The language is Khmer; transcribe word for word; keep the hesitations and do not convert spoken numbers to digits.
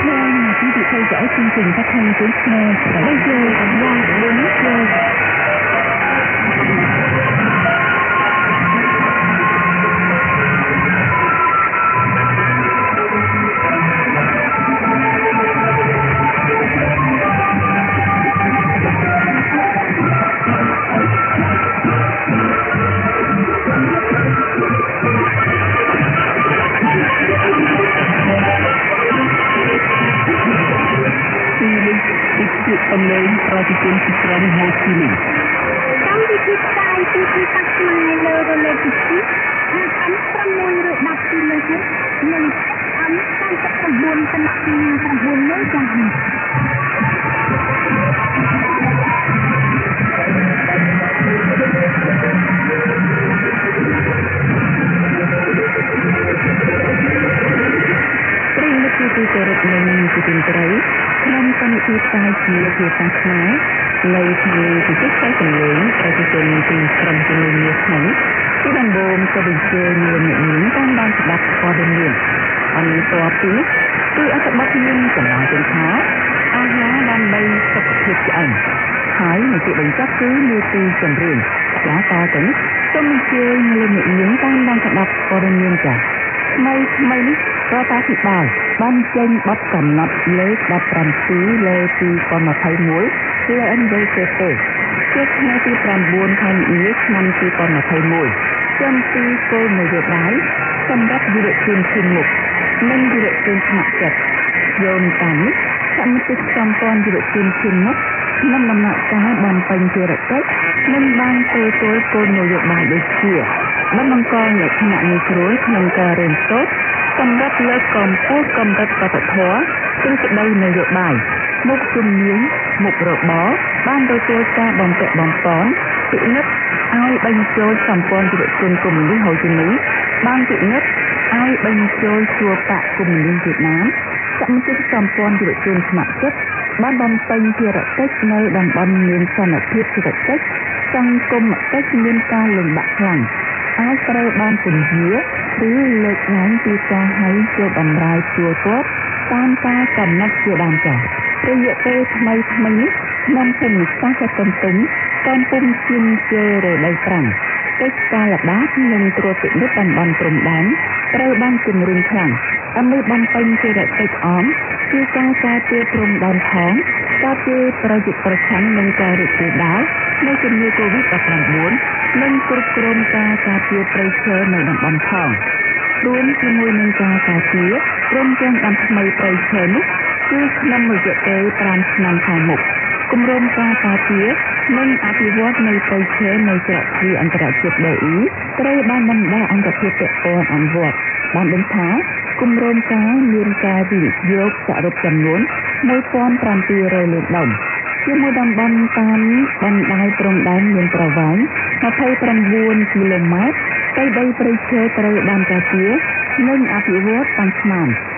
mà quý vị theo dõi chương trình phát thanh tiếng Khmer. Bây giờ là bốn giờ. Âm lên ra thị trường thị trường Hồ Chí Minh. Trong thị trường tài thị trường tắc mai lơ rồi lơ thị trường, hàng ấm trăm môi rồi đặt đi lên hết, nhưng ấm sang tất cả buồn tân nhà và buồn mới chẳng. Terima kasih kerana mengikuti terus. ក្នុងកម្មវិធីផ្សាយជាភាសាខ្មែរនៅថ្ងៃទី sáu កន្លងប្រជាជនពីក្រុមជំនុំនេះថ្ងៃទីដំបូងក៏បញ្ជាមានអ្នកនាងតាមបានស្ដាប់ព័ត៌មានអន្តរជាតិគឺអត្ថបទមានចំណងជើងថាអាហារដើម្បីសុខភាពឆ្អឹងហើយនៅទីបញ្ចប់គឺនាទីចម្រៀងចាតទៅនេះសូមអញ្ជើញអ្នកនាងតាមបានស្ដាប់ព័ត៌មានចាថ្មីថ្មីនេះរដ្ឋាភិបាលបានចេញបទកំណត់លេខ ដប់ប្រាំពីរ លើ ពីរពាន់ម្ភៃមួយ គឺ អិន ឌី សេ ពី ជាថ្ងៃទី ប្រាំបួន ខែមីនា ឆ្នាំ ពីរពាន់ម្ភៃមួយ ចំពីគោលនយោបាយសម្រាប់យុវជនឈានមុខនិងយុវជនស្ម័គ្រចិត្តយោងតាមនេះសមាជិកសម្ព័ន្ធយុវជនឈានមុខក្នុងដំណាក់កាលបំពេញភារកិច្ចនិងបានទទួលគោលនយោបាយដូចជាបានបង្កលក្ខណៈងាយស្រួលក្នុងការរៀនសូត្រសម្រាប់លើកកម្ពស់កម្រិតវប្បធម៌ទ្រឹស្ដីនយោបាយមុខជំនាញមុខរបរបានទទួលការបំពាក់បំពន់ពិនិត្យឲ្យបញ្ចូលសម្ព័ន្ធយុវជនកុម្មុយនីសហូជីមីបានពិនិត្យឲ្យបញ្ចូលជួរបកកុម្មុយនីវៀតណាមសមាជិកសម្ព័ន្ធយុវជនស្ម័គ្រចិត្តបានបំពេញភារកិច្ចនៅតំបន់មានសន្តិភាពសេដ្ឋកិច្ចសង្គមកិច្ចមានការលំបាកខ្លាំងអាចត្រូវបានពន្យាឬលើកឡើងពីការឲ្យចូលបម្រើជួរគាត់តាមការកំណត់ជាដើមចាស់រយៈពេលថ្មីថ្មីនេះក្នុងភូមិសាស្ត្រកំពុងកំពុងជិនជេរដីប្រាំងកិច្ចការល្បាតនិងត្រួតពិនិត្យតំបន់ព្រំដែនត្រូវបានជំរុញខ្លាំងដើម្បីបំពេញភារកិច្ចអមគឺការការពារព្រំដែនផងការពារប្រយុទ្ធប្រឆាំងនឹងការរីករាលដាលនៃជំងឺ កូវីដ ដប់ប្រាំបួន និងគ្រប់គ្រងការការពារព្រៃឈើនៅតំបន់ផងរួមជាមួយនឹងការការពារព្រមទាំងដំថ្មីព្រៃឈើនេះគឺក្នុងរយៈពេលប្រាំឆ្នាំខាងមុខគម្រោងការការពារនិងអភិវឌ្ឍនៅព្រៃឈើនៅច្រកទ្វារអន្តរជាតិ ដេ អ៊ី ត្រូវបានបណ្ដាអង្គភាពពាក់ព័ន្ធអនុវត្តបានដឹងថាគម្រោងការមានការវិនិយោគសរុបចំនួន មួយពាន់ប្រាំពីររយលានដុល្លារជាមួយតំបន់តាមបណ្ដាព្រំដែនមានប្រវែង ម្ភៃប្រាំបួន គីឡូម៉ែត្រ ដីព្រៃឈើត្រូវបានការពារនិងអភិវឌ្ឍតាំងឆ្នាំ